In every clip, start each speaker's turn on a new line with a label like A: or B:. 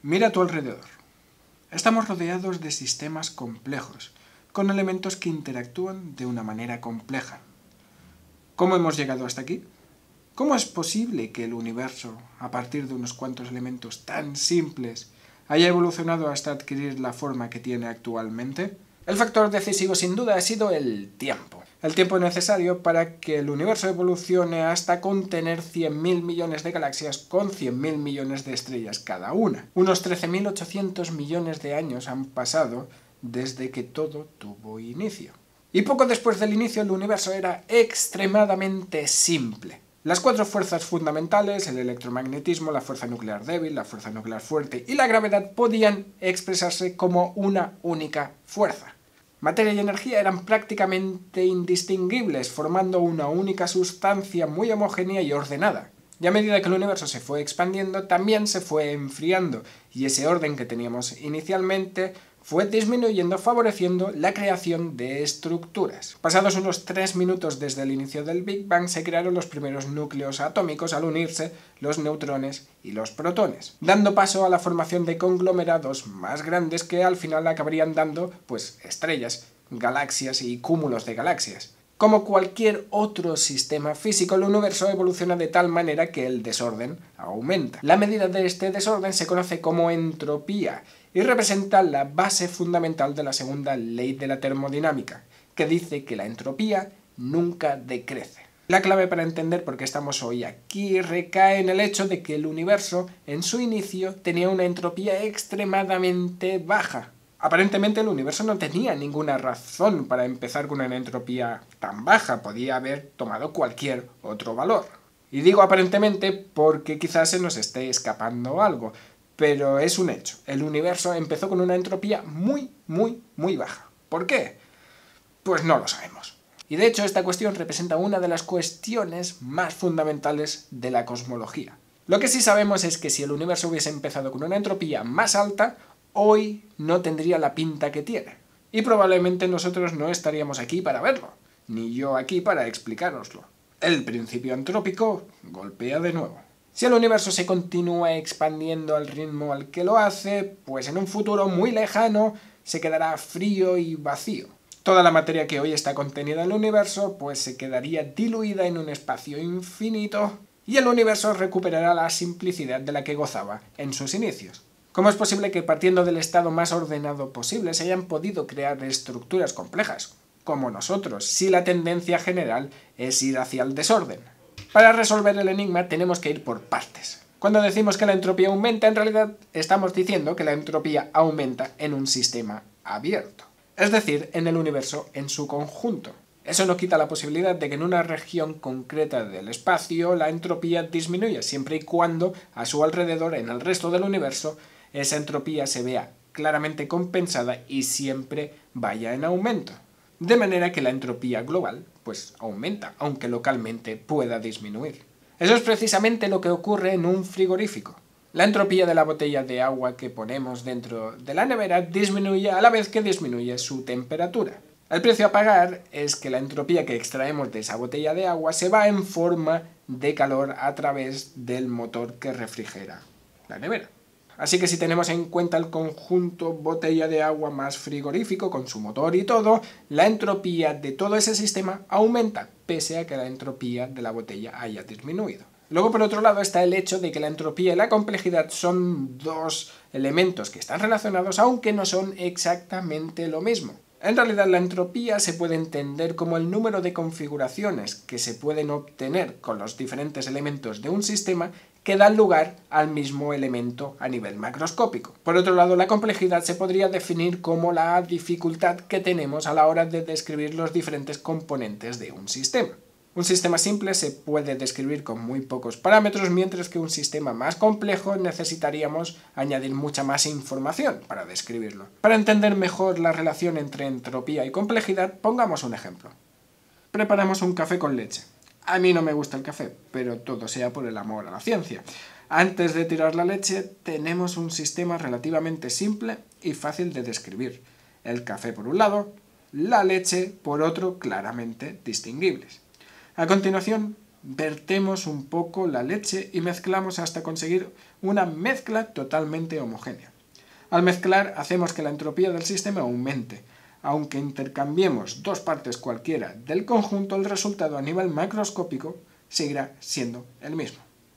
A: Mira a tu alrededor. Estamos rodeados de sistemas complejos, con elementos que interactúan de una manera compleja. ¿Cómo hemos llegado hasta aquí? ¿Cómo es posible que el universo, a partir de unos cuantos elementos tan simples, haya evolucionado hasta adquirir la forma que tiene actualmente? El factor decisivo sin duda ha sido el tiempo. El tiempo necesario para que el universo evolucione hasta contener 100.000 millones de galaxias con 100.000 millones de estrellas cada una. Unos 13.800 millones de años han pasado desde que todo tuvo inicio. Y poco después del inicio el universo era extremadamente simple. Las cuatro fuerzas fundamentales, el electromagnetismo, la fuerza nuclear débil, la fuerza nuclear fuerte y la gravedad podían expresarse como una única fuerza. Materia y energía eran prácticamente indistinguibles, formando una única sustancia muy homogénea y ordenada. Y a medida que el universo se fue expandiendo, también se fue enfriando, y ese orden que teníamos inicialmente fue disminuyendo, favoreciendo la creación de estructuras. Pasados unos 3 minutos desde el inicio del Big Bang, se crearon los primeros núcleos atómicos al unirse los neutrones y los protones, dando paso a la formación de conglomerados más grandes que al final acabarían dando, estrellas, galaxias y cúmulos de galaxias. Como cualquier otro sistema físico, el universo evoluciona de tal manera que el desorden aumenta. La medida de este desorden se conoce como entropía y representa la base fundamental de la segunda ley de la termodinámica, que dice que la entropía nunca decrece. La clave para entender por qué estamos hoy aquí recae en el hecho de que el universo, en su inicio, tenía una entropía extremadamente baja. Aparentemente el universo no tenía ninguna razón para empezar con una entropía tan baja, podía haber tomado cualquier otro valor. Y digo aparentemente porque quizás se nos esté escapando algo, pero es un hecho. El universo empezó con una entropía muy baja. ¿Por qué? Pues no lo sabemos. Y de hecho esta cuestión representa una de las cuestiones más fundamentales de la cosmología. Lo que sí sabemos es que si el universo hubiese empezado con una entropía más alta, hoy no tendría la pinta que tiene. Y probablemente nosotros no estaríamos aquí para verlo, ni yo aquí para explicároslo. El principio antrópico golpea de nuevo. Si el universo se continúa expandiendo al ritmo al que lo hace, pues en un futuro muy lejano se quedará frío y vacío. Toda la materia que hoy está contenida en el universo, pues se quedaría diluida en un espacio infinito y el universo recuperará la simplicidad de la que gozaba en sus inicios. ¿Cómo es posible que partiendo del estado más ordenado posible se hayan podido crear estructuras complejas, como nosotros, si la tendencia general es ir hacia el desorden? Para resolver el enigma tenemos que ir por partes. Cuando decimos que la entropía aumenta, en realidad estamos diciendo que la entropía aumenta en un sistema abierto, es decir, en el universo en su conjunto. Eso no quita la posibilidad de que en una región concreta del espacio la entropía disminuya, siempre y cuando a su alrededor, en el resto del universo, esa entropía se vea claramente compensada y siempre vaya en aumento. De manera que la entropía global, aumenta, aunque localmente pueda disminuir. Eso es precisamente lo que ocurre en un frigorífico. La entropía de la botella de agua que ponemos dentro de la nevera disminuye a la vez que disminuye su temperatura. El precio a pagar es que la entropía que extraemos de esa botella de agua se va en forma de calor a través del motor que refrigera la nevera. Así que si tenemos en cuenta el conjunto botella de agua más frigorífico con su motor y todo, la entropía de todo ese sistema aumenta, pese a que la entropía de la botella haya disminuido. Luego, por otro lado, está el hecho de que la entropía y la complejidad son dos elementos que están relacionados, aunque no son exactamente lo mismo. En realidad, la entropía se puede entender como el número de configuraciones que se pueden obtener con los diferentes elementos de un sistema que dan lugar al mismo elemento a nivel macroscópico. Por otro lado, la complejidad se podría definir como la dificultad que tenemos a la hora de describir los diferentes componentes de un sistema. Un sistema simple se puede describir con muy pocos parámetros, mientras que un sistema más complejo necesitaríamos añadir mucha más información para describirlo. Para entender mejor la relación entre entropía y complejidad, pongamos un ejemplo. Preparamos un café con leche. A mí no me gusta el café, pero todo sea por el amor a la ciencia. Antes de tirar la leche, tenemos un sistema relativamente simple y fácil de describir. El café por un lado, la leche por otro claramente distinguibles. A continuación, vertemos un poco la leche y mezclamos hasta conseguir una mezcla totalmente homogénea. Al mezclar hacemos que la entropía del sistema aumente. Aunque intercambiemos dos partes cualquiera del conjunto, el resultado a nivel macroscópico seguirá siendo el mismo.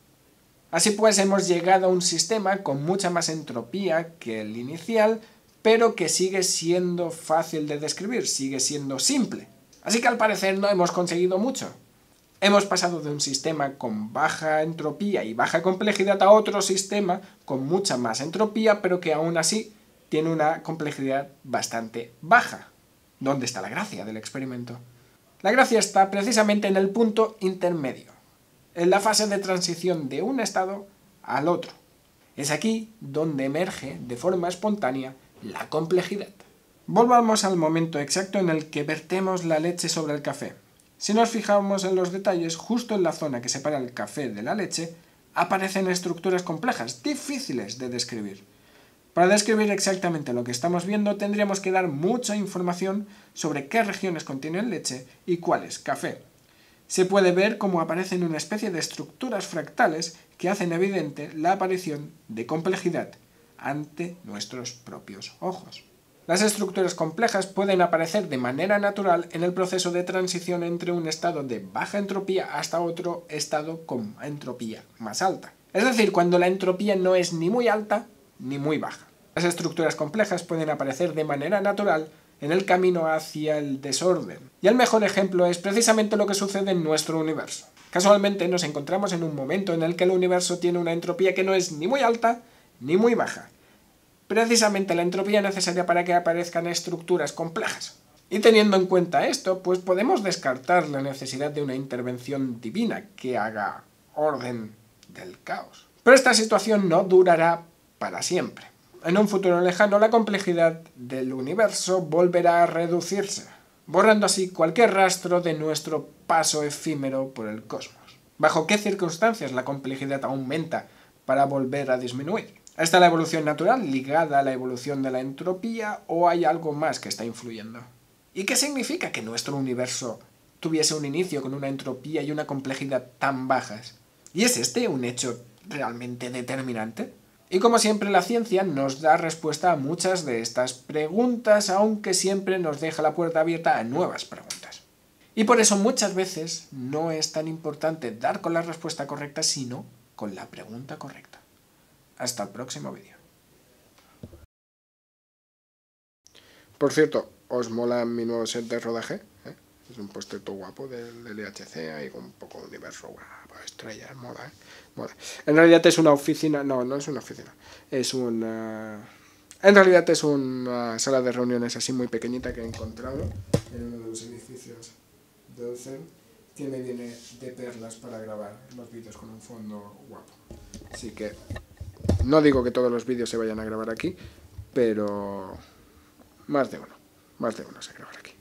A: Así pues, hemos llegado a un sistema con mucha más entropía que el inicial, pero que sigue siendo fácil de describir, sigue siendo simple. Así que al parecer no hemos conseguido mucho. Hemos pasado de un sistema con baja entropía y baja complejidad a otro sistema con mucha más entropía, pero que aún así tiene una complejidad bastante baja. ¿Dónde está la gracia del experimento? La gracia está precisamente en el punto intermedio, en la fase de transición de un estado al otro. Es aquí donde emerge de forma espontánea la complejidad. Volvamos al momento exacto en el que vertemos la leche sobre el café. Si nos fijamos en los detalles, justo en la zona que separa el café de la leche, aparecen estructuras complejas, difíciles de describir. Para describir exactamente lo que estamos viendo, tendríamos que dar mucha información sobre qué regiones contienen leche y cuáles café. Se puede ver cómo aparecen una especie de estructuras fractales que hacen evidente la aparición de complejidad ante nuestros propios ojos. Las estructuras complejas pueden aparecer de manera natural en el proceso de transición entre un estado de baja entropía hasta otro estado con entropía más alta. Es decir, cuando la entropía no es ni muy alta ni muy baja. Las estructuras complejas pueden aparecer de manera natural en el camino hacia el desorden. Y el mejor ejemplo es precisamente lo que sucede en nuestro universo. Casualmente nos encontramos en un momento en el que el universo tiene una entropía que no es ni muy alta ni muy baja. Precisamente la entropía necesaria para que aparezcan estructuras complejas. Y teniendo en cuenta esto, pues podemos descartar la necesidad de una intervención divina que haga orden del caos. Pero esta situación no durará para siempre. En un futuro lejano, la complejidad del universo volverá a reducirse, borrando así cualquier rastro de nuestro paso efímero por el cosmos. ¿Bajo qué circunstancias la complejidad aumenta para volver a disminuir? ¿Está la evolución natural ligada a la evolución de la entropía o hay algo más que está influyendo? ¿Y qué significa que nuestro universo tuviese un inicio con una entropía y una complejidad tan bajas? ¿Y es este un hecho realmente determinante? Y como siempre, la ciencia nos da respuesta a muchas de estas preguntas, aunque siempre nos deja la puerta abierta a nuevas preguntas. Y por eso muchas veces no es tan importante dar con la respuesta correcta, sino con la pregunta correcta. Hasta el próximo vídeo. Por cierto, ¿os mola mi nuevo set de rodaje? Es un póster todo guapo del LHC, ahí con un poco de universo, guapo, estrellas, mola, mola. En realidad es una oficina, no es una oficina, es una... En realidad es una sala de reuniones así muy pequeñita que he encontrado en uno de los edificios del CERN, que me viene de perlas para grabar los vídeos con un fondo guapo. Así que no digo que todos los vídeos se vayan a grabar aquí, pero más de uno se grabará aquí.